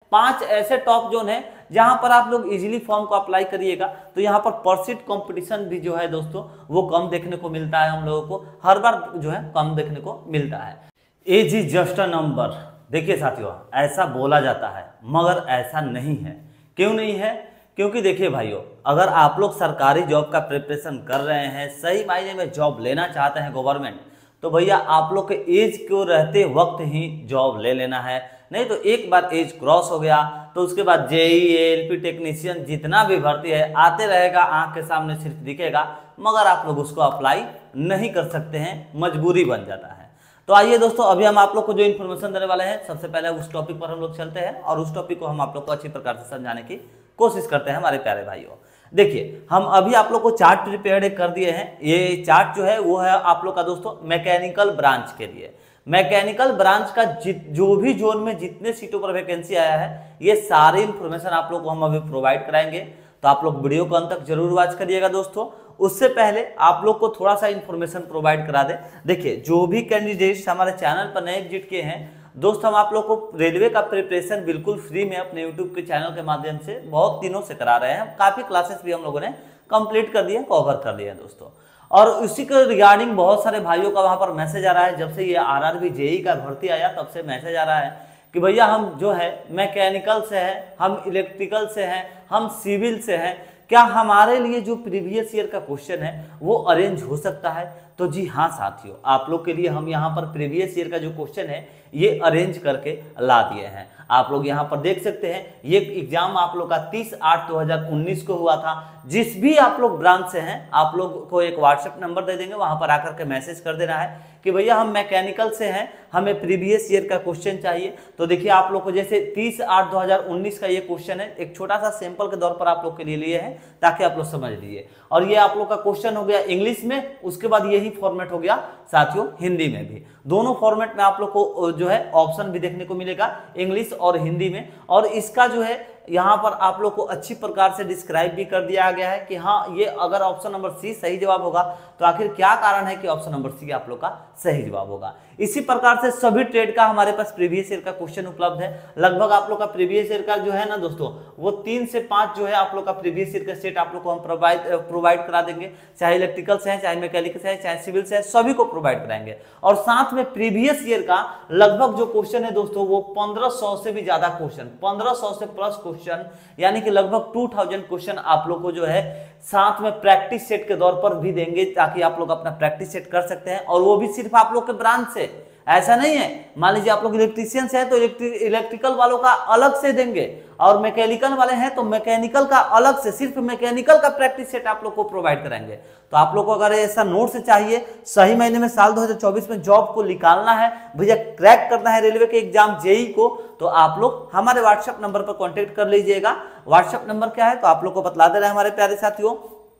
5 ऐसे top zone है जहां पर आप लोग इजीली फॉर्म को अप्लाई करिएगा। तो यहाँ पर परसिड कंपटीशन भी जो है दोस्तों वो कम देखने को मिलता है, हम लोगों को हर बार जो है कम देखने को मिलता है। Age is just a number. देखिए साथियों, ऐसा बोला जाता है मगर ऐसा नहीं है। क्यों नहीं है? क्योंकि देखिए भाइयों, अगर आप लोग सरकारी जॉब का प्रिपरेशन कर रहे हैं, सही मायने में जॉब लेना चाहते हैं गवर्नमेंट, तो भैया आप लोग के एज को रहते वक्त ही जॉब ले लेना है। नहीं तो एक बार एज क्रॉस हो गया तो उसके बाद जेई, एएलपी टेक्नीशियन जितना भी भर्ती है आते रहेगा, आंख के सामने सिर्फ दिखेगा, मगर आप लोग उसको अप्लाई नहीं कर सकते हैं, मजबूरी बन जाता है। तो आइए दोस्तों, अभी हम आप लोग को जो इन्फॉर्मेशन देने वाले हैं, सबसे पहले उस टॉपिक पर हम लोग चलते हैं और उस टॉपिक को हम आप लोग को अच्छी प्रकार से समझाने की कोशिश करते हैं हमारे प्यारे भाइयों। देखिए, हम अभी आप लोग को चार्ट प्रिपेयर कर दिए हैं। ये चार्ट जो है वो है आप लोग का दोस्तों मैकेनिकल ब्रांच के लिए। मैकेनिकल ब्रांच का जो भी जोन में जितने सीटों पर वैकेंसी आया है, ये सारी इंफॉर्मेशन आप लोग को हम अभी प्रोवाइड कराएंगे। तो आप लोग वीडियो को अंत तक जरूर वॉच करिएगा दोस्तों। उससे पहले आप लोग को थोड़ा सा इंफॉर्मेशन प्रोवाइड करा दे। देखिए, जो भी कैंडिडेट्स हमारे चैनल पर नए एग्जिट किए हैं दोस्त, हम आप लोग को रेलवे का प्रिपरेशन बिल्कुल फ्री में अपने यूट्यूब के चैनल के माध्यम से बहुत दिनों से करा रहे हैं। काफी क्लासेस भी हम लोगों ने कंप्लीट कर दिए, कवर कर दिए हैं दोस्तों। और उसी के रिगार्डिंग बहुत सारे भाइयों का वहां पर मैसेज आ रहा है। जब से ये आरआरबी जेई का भर्ती आया तब से मैसेज आ रहा है कि भैया हम जो है मैकेनिकल से है, हम इलेक्ट्रिकल से हैं, हम सिविल से हैं, क्या हमारे लिए जो प्रीवियस ईयर का क्वेश्चन है वो अरेंज हो सकता है? तो जी हाँ साथियों, आप लोग के लिए हम यहाँ पर प्रीवियस ईयर का जो क्वेश्चन है ये अरेंज करके ला दिए हैं। आप लोग यहाँ पर देख सकते हैं, ये एग्जाम आप लोग का 30/8/2019 को हुआ था। जिस भी आप लोग ब्रांच से हैं, आप लोग को एक व्हाट्सएप नंबर दे देंगे, वहां पर आकर के मैसेज कर देना है कि भैया हम मैकेनिकल से हैं, हमें प्रीवियस ईयर का क्वेश्चन चाहिए। तो देखिए, आप लोग को जैसे 30/8/2019 का ये क्वेश्चन है, एक छोटा सा सैंपल के तौर पर आप लोग के लिए लिए हैं ताकि आप लोग समझ लीजिए। और ये आप लोग का क्वेश्चन हो गया इंग्लिश में, उसके बाद यही फॉर्मेट हो गया साथियों हिंदी में भी। दोनों फॉर्मेट में आप लोग को जो है ऑप्शन भी देखने को मिलेगा, इंग्लिश और हिंदी में। और इसका जो है यहाँ पर आप लोग को अच्छी प्रकार से डिस्क्राइब भी कर दिया गया है कि हाँ, ये अगर ऑप्शन नंबर सी सही जवाब होगा तो आखिर क्या कारण है कि ऑप्शन नंबर सी आप लोग का सही जवाब होगा। इसी प्रकार से सभी ट्रेड का हमारे पास प्रीवियस ईयर का क्वेश्चन उपलब्ध है। लगभग आप लोग का प्रीवियस ईयर का जो है ना दोस्तों, वो 3 से 5 जो है आप लोग का प्रीवियस ईयर का सेट आप लोग को हम प्रोवाइड करा देंगे। चाहे इलेक्ट्रिकल से है, चाहे मैकेनिकल से है, चाहे सिविल से है, सभी को प्रोवाइड कराएंगे। और साथ में प्रीवियस ईयर का लगभग जो क्वेश्चन है दोस्तों, वो 1500 से भी ज्यादा क्वेश्चन, 1500 से प्लस क्वेश्चन, यानी कि लगभग 2000 क्वेश्चन आप लोग को जो है साथ में प्रैक्टिस सेट के तौर पर भी देंगे, ताकि आप लोग अपना प्रैक्टिस सेट कर सकते हैं। और वो भी सिर्फ आप लोग के ब्रांच से, ऐसा नहीं है मान लीजिए आप लोग इलेक्ट्रीशियन से हैं तो इलेक्ट्रिकल वालों का अलग से देंगे, और मैकेनिकल वाले हैं तो मैकेनिकल का अलग से, सिर्फ मैकेनिकल का प्रैक्टिस सेट आप लोग को प्रोवाइड कराएंगे। तो आप लोग को अगर ऐसा नोट से चाहिए, सही महीने में साल 2024 में जॉब को निकालना है भैया, क्रैक करना है रेलवे के एग्जाम जेई को, तो आप लोग हमारे व्हाट्सएप नंबर पर कॉन्टेक्ट कर लीजिएगा। व्हाट्सएप नंबर क्या है तो आप लोग को बतला दे रहे हैं हमारे प्यारे साथियों।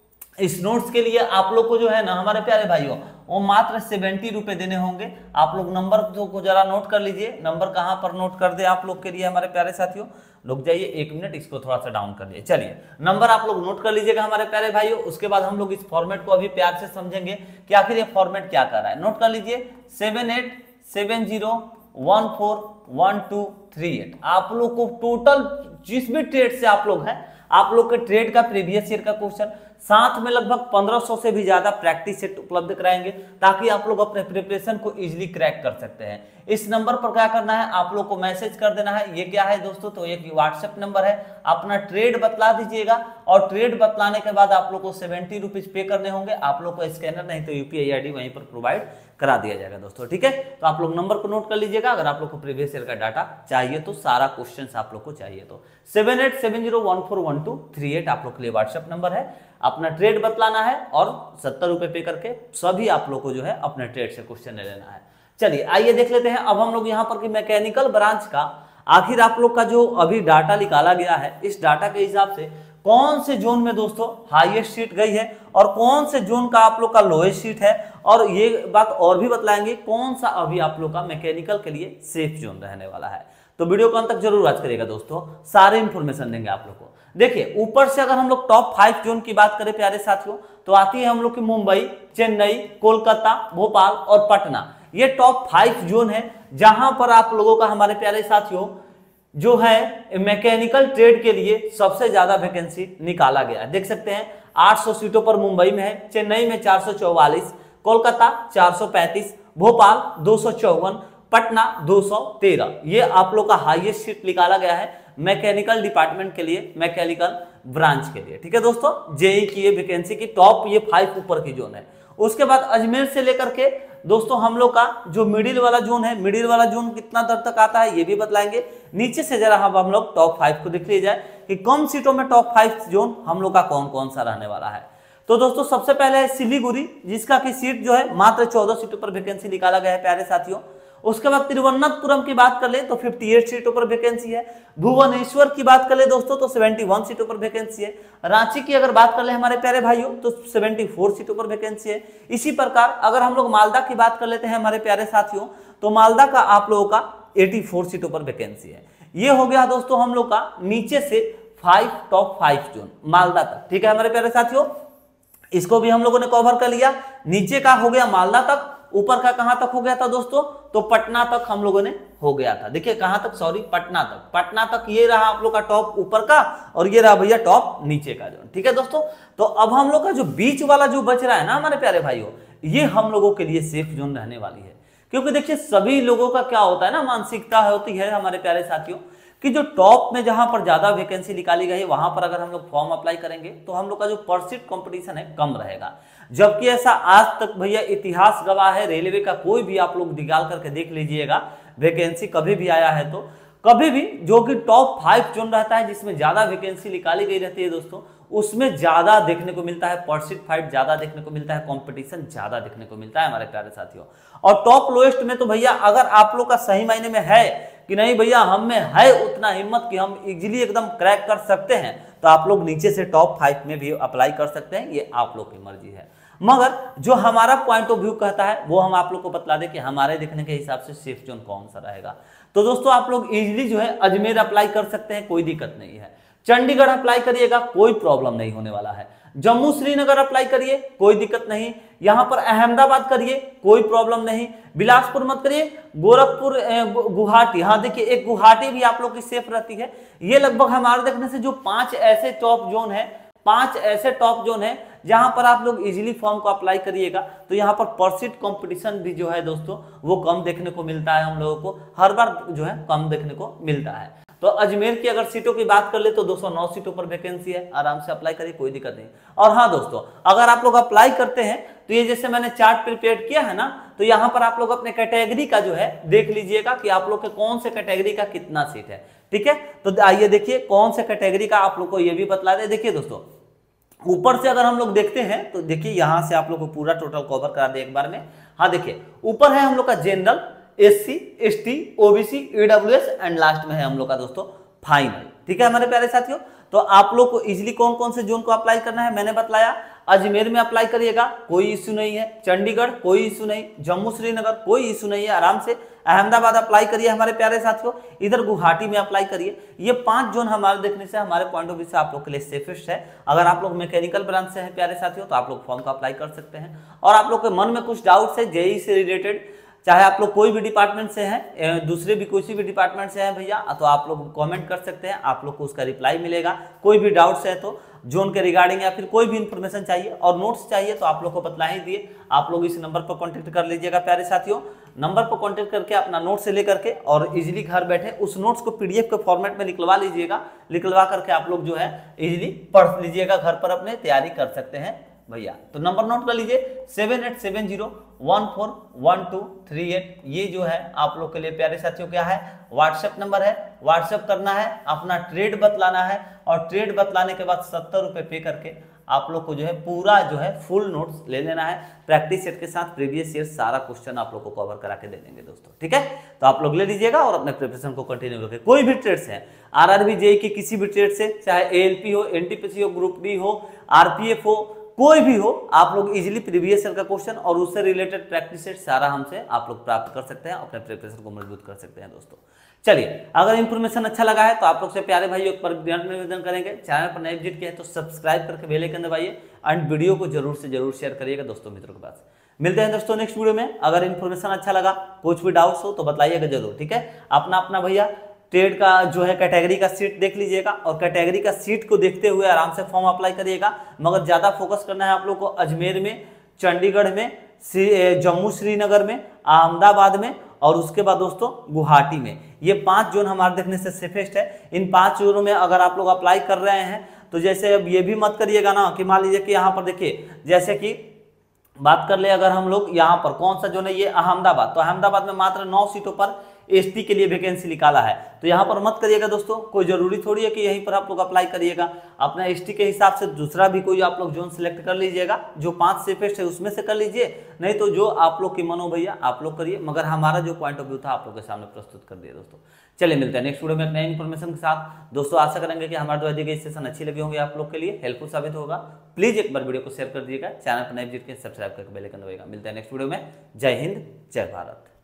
इस नोट्स के लिए आप लोग को जो है ना हमारे प्यारे भाइयों, वो मात्र 70 रुपए देने होंगे। आप लोग नंबर को जरा नोट कर लीजिए। नंबर कहां पर नोट कर दे आप लोग के लिए हमारे प्यारे साथियों, रुक जाइए 1 मिनट, इसको थोड़ा सा डाउन कर दिए। चलिए, नंबर आप लोग नोट कर लीजिएगा हमारे प्यारे भाइयों। उसके बाद हम लोग इस फॉर्मेट को अभी प्यार से समझेंगे कि आखिर ये फॉर्मेट क्या कर रहा है। नोट कर लीजिए 7870141238। आप लोग को टोटल जिस भी ट्रेड से आप लोग हैं, आप लोग के ट्रेड का प्रीवियस ईयर का क्वेश्चन, साथ में लगभग 1500 से भी ज्यादा प्रैक्टिस सेट उपलब्ध कराएंगे, ताकि आप लोग अपने प्रिपरेशन को इजीली क्रैक कर सकते हैं। इस नंबर पर क्या करना है, आप लोग को मैसेज कर देना है। ये क्या है दोस्तों, तो एक व्हाट्सएप नंबर है, अपना ट्रेड बतला दीजिएगा, और ट्रेड बतलाने के बाद आप लोग को 70 रुपीज पे करने होंगे। आप लोग को स्कैनर नहीं तो यूपीआई आईडी वहीं पर प्रोवाइड करा दिया जाएगा दोस्तों, ठीक है। तो आप लोग नंबर को नोट कर लीजिएगा। अगर आप लोग को प्रीवियस ईयर का डाटा चाहिए तो, सारा क्वेश्चन आप लोग को चाहिए तो 7870141238 आप लोग के लिए व्हाट्सएप नंबर है। अपना ट्रेड बतलाना है और 70 रुपए पे करके सभी आप लोग को जो है अपने ट्रेड से क्वेश्चन ले लेना है। चलिए आइए देख लेते हैं अब हम लोग यहाँ पर कि मैकेनिकल ब्रांच का आखिर आप लोग का जो अभी डाटा निकाला गया है, इस डाटा के हिसाब से कौन से जोन में दोस्तों हाईएस्ट सीट गई है और कौन से जोन का आप लोग का लोएस्ट सीट है, और ये बात और भी बतलाएंगे कौन सा अभी आप लोग का मैकेनिकल के लिए सेफ जोन रहने वाला है। तो वीडियो को अंत तक जरूर वॉच करिएगा दोस्तों, सारे इंफॉर्मेशन देंगे आप लोग को। देखिए, ऊपर से अगर हम लोग टॉप 5 जोन की बात करें प्यारे साथियों, तो आती है हम लोग की मुंबई, चेन्नई, कोलकाता, भोपाल और पटना। ये टॉप 5 जोन है जहां पर आप लोगों का हमारे प्यारे साथियों जो है मैकेनिकल ट्रेड के लिए सबसे ज्यादा वैकेंसी निकाला गया है। देख सकते हैं 800 सीटों पर मुंबई में है, चेन्नई में 444, कोलकाता 435, भोपाल 254, पटना 213। ये आप लोग का हाईएस्ट सीट निकाला गया है मैकेनिकल डिपार्टमेंट के लिए, मैकेनिकल ब्रांच के लिए। ठीक है दोस्तों, जेई की ये वैकेंसी की टॉप ये 5 ऊपर की जोन है। उसके बाद अजमेर से लेकर के दोस्तों हम लोग का जो मिडिल वाला जोन है, मिडिल वाला जोन कितना दर तक आता है ये भी बतलाएंगे। नीचे से जरा हम लोग टॉप 5 को देख लिया जाए कि कम सीटों में टॉप 5 जोन हम लोग का कौन कौन सा रहने वाला है। तो दोस्तों सबसे पहले है सिलीगुड़ी, जिसका की सीट जो है मात्र 14 सीटों पर वैकेंसी निकाला गया है प्यारे साथियों। उसके बाद तिरुवनंतपुरम की बात कर ले तो 58 सीटों पर वैकेंसी है। भुवनेश्वर की बात कर ले दोस्तों तो 71 सीटों पर वैकेंसी है। रांची की अगर बात कर ले हमारे प्यारे भाइयों तो 74 सीटों पर वैकेंसी है। इसी प्रकार अगर हम लोग मालदा की बात कर लेते हैं हमारे प्यारे साथियों, तो मालदा का आप लोगों का 84 सीटों पर वैकेंसी है। ये हो गया दोस्तों हम लोग का नीचे से टॉप 5 जोन मालदा तक। ठीक है हमारे प्यारे साथियों, इसको भी हम लोगों ने कवर कर लिया। नीचे का हो गया मालदा तक, ऊपर का कहां तक हो गया था दोस्तों, तो पटना तक हम लोगों ने हो गया था। देखिए कहां तक, सॉरी पटना तक। पटना तक ये रहा आप लोग का टॉप ऊपर का, और ये रहा भैया टॉप नीचे का जोन। ठीक है दोस्तों, तो अब हम लोग का जो बीच वाला जो बच रहा है ना हमारे प्यारे भाइयों, ये हम लोगों के लिए सेफ जोन रहने वाली है। क्योंकि देखिए सभी लोगों का क्या होता है ना, मानसिकता होती है हमारे प्यारे साथियों कि जो टॉप में जहां पर ज्यादा वैकेंसी निकाली गई है वहां पर अगर हम लोग फॉर्म अप्लाई करेंगे तो हम लोग का जो परसीट कंपटीशन है कम रहेगा। जबकि ऐसा आज तक भैया इतिहास गवाह है, रेलवे का कोई भी आप लोग निकाल करके देख लीजिएगा वैकेंसी कभी भी आया है तो कभी भी जो कि टॉप 5 जोन रहता है जिसमें ज्यादा वैकेंसी निकाली गई रहती है दोस्तों, उसमें ज्यादा देखने को मिलता है परसीट फाइट, ज्यादा देखने को मिलता है, कंपटीशन ज्यादा देखने को मिलता है हमारे प्यारे साथियों। और टॉप लोएस्ट में तो भैया अगर आप लोग का सही मायने में है कि नहीं भैया हम में है उतना हिम्मत कि हम इजीली एकदम क्रैक कर सकते हैं, तो आप लोग नीचे से टॉप 5 में भी अप्लाई कर सकते हैं, ये आप लोग की मर्जी है। मगर जो हमारा पॉइंट ऑफ व्यू कहता है वो हम आप लोग को बतला दें कि हमारे देखने के हिसाब से सेफ जोन कौन सा रहेगा। तो दोस्तों आप लोग इजीली जो है अजमेर अप्लाई कर सकते हैं, कोई दिक्कत नहीं है। चंडीगढ़ अप्लाई करिएगा, कोई प्रॉब्लम नहीं होने वाला है। जम्मू श्रीनगर अप्लाई करिए, कोई दिक्कत नहीं। यहां पर अहमदाबाद करिए, कोई प्रॉब्लम नहीं। बिलासपुर मत करिए, गोरखपुर गुवाहाटी, हाँ देखिए एक गुवाहाटी भी आप लोग की सेफ रहती है। ये लगभग हमारे देखने से जो 5 ऐसे टॉप जोन है, 5 ऐसे टॉप जोन है जहां पर आप लोग इजीली फॉर्म को अप्लाई करिएगा तो यहाँ पर परसीट कंपटीशन भी जो है दोस्तों वो कम देखने को मिलता है, हम लोगों को हर बार जो है कम देखने को मिलता है। तो अजमेर की अगर सीटों की बात कर ले तो 209 सीटों पर वैकेंसी है, आराम से अप्लाई करिए, कोई दिक्कत नहीं। और हाँ दोस्तों अगर आप लोग अप्लाई करते हैं तो ये जैसे मैंने चार्ट प्रिपेयर किया है ना, तो यहाँ पर आप लोग अपने कैटेगरी का जो है देख लीजिएगा कि आप लोग के कौन से कैटेगरी का कितना सीट है। ठीक है, तो आइए देखिए कौन से कैटेगरी का आप लोग को ये भी बतला दे। देखिए दोस्तों ऊपर से अगर हम लोग देखते हैं तो देखिए यहां से आप लोग को पूरा टोटल कवर करा दे एक बार में। हाँ देखिए ऊपर है हम लोग का general, SC, ST, OBC, EWS and last में है हम लोग का दोस्तों फाइनल। ठीक है हमारे प्यारे साथियों, तो आप लोग को इजीली कौन कौन से जोन को अप्लाई करना है मैंने बतलाया। अजमेर में अप्लाई करिएगा, कोई इश्यू नहीं है। चंडीगढ़ कोई इश्यू नहीं। जम्मू श्रीनगर कोई इश्यू नहीं है, आराम से। अहमदाबाद अप्लाई करिए हमारे प्यारे साथियों, इधर गुवाहाटी में अप्लाई करिए। ये 5 जोन हमारे देखने से, हमारे पॉइंट ऑफ व्यू से आप लोग के लिए सेफेस्ट है। अगर आप लोग मैकेनिकल ब्रांच से हैं प्यारे साथियों तो आप लोग फॉर्म का अप्लाई कर सकते हैं। और आप लोग के मन में कुछ डाउट्स है जेईई से रिलेटेड, चाहे आप लोग कोई भी डिपार्टमेंट से हैं, दूसरे भी किसी भी डिपार्टमेंट से हैं भैया, तो आप लोग कमेंट कर सकते हैं, आप लोग को उसका रिप्लाई मिलेगा। कोई भी डाउट्स है तो जोन के रिगार्डिंग या फिर कोई भी इंफॉर्मेशन चाहिए और नोट्स चाहिए तो आप लोग को बतला ही दिए, आप लोग इस नंबर पर कांटेक्ट कर लीजिएगा प्यारे साथियों। नंबर पर कांटेक्ट करके अपना नोट से लेकर के और इजीली घर बैठे उस नोट्स को पीडीएफ के फॉर्मेट में निकलवा लीजिएगा। निकलवा करके आप लोग जो है इजीली पढ़ लीजिएगा, घर पर अपने तैयारी कर सकते हैं भैया। तो नंबर नोट कर लीजिए 7870141238। ये जो है आप लोग के लिए प्यारे साथियों क्या है, व्हाट्सएप नंबर है। व्हाट्सएप करना है, अपना ट्रेड बतलाना है और ट्रेड बतलाने के बाद 70 रुपए पे करके आप लोग को जो है पूरा जो है फुल नोट्स ले लेना है। प्रैक्टिस सेट के साथ प्रीवियस ईयर सारा क्वेश्चन आप लोग को कवर करा के दे देंगे दोस्तों। ठीक है, तो आप लोग ले लीजिएगा और अपने प्रिपरेशन को कंटिन्यू रखें। कोई भी ट्रेड से, आरआरबी जेईई की किसी भी ट्रेड से, चाहे एएलपी हो, एनटीपीसी हो, ग्रुप डी हो, आरपीएफ हो, कोई भी हो, आप लोग इजीली प्रीवियस ईयर का क्वेश्चन और उससे रिलेटेड प्रैक्टिस सेट सारा हमसे आप लोग प्राप्त कर सकते हैं, अपने प्रिपरेशन को मजबूत कर सकते हैं दोस्तों। चलिए, अगर इंफॉर्मेशन अच्छा लगा है तो आप लोग से प्यारे भाइयों पर निवेदन करेंगे, चैनल पर नए विजिट किया है तो सब्सक्राइब करके बेल आइकन दबाइए एंड वीडियो को जरूर से जरूर शेयर करिएगा दोस्तों मित्रों के पास। मिलते हैं दोस्तों नेक्स्ट वीडियो में। अगर इंफॉर्मेशन अच्छा लगा, कुछ भी डाउट्स हो तो बताइएगा जरूर। ठीक है, अपना भैया ट्रेड का जो है कैटेगरी का सीट देख लीजिएगा और कैटेगरी का सीट को देखते हुए आराम से फॉर्म अप्लाई करिएगा। मगर ज़्यादा फोकस करना है आप लोग को अजमेर में, चंडीगढ़ में, जम्मू श्रीनगर में, अहमदाबाद में और उसके बाद दोस्तों गुवाहाटी में। ये 5 जोन हमारे देखने से सेफेस्ट है। इन 5 जोनों में अगर आप लोग अप्लाई कर रहे हैं तो जैसे अब ये भी मत करिएगा ना कि मान लीजिए कि यहाँ पर देखिए, जैसे कि बात कर ले अगर हम लोग यहाँ पर कौन सा जोन है, ये अहमदाबाद, तो अहमदाबाद में मात्र 9 सीटों पर एसटी के लिए वैकेंसी निकाला है। तो यहाँ पर मत करिएगा दोस्तों, कोई जरूरी थोड़ी है कि यहीं पर आप लोग अप्लाई करिएगा। अपना एसटी के हिसाब से दूसरा भी कोई आप लोग जोन सिलेक्ट कर लीजिएगा, जो 5 सेफेस्ट है उसमें से कर लीजिए, नहीं तो जो आप लोग की मनो भैया आप लोग करिए। मगर हमारा जो पॉइंट ऑफ व्यू था आप लोग के सामने प्रस्तुत कर दिया दोस्तों। चलिए मिलते हैं नेक्स्ट वीडियो में एक नई इन्फॉर्मेशन के साथ। दोस्तों आशा करेंगे कि हमारे द्वारा दी गई सेशन अच्छी लगी होंगी, आप लोग के लिए हेल्पफुल साबित होगा। प्लीज एक बार वीडियो को शेयर कर दीजिएगा, चैनल पर नए विजिट के सब्सक्राइब करके बेल आइकन दबाइएगा। मिलते हैं नेक्स्ट वीडियो में। जय हिंद, जय भारत।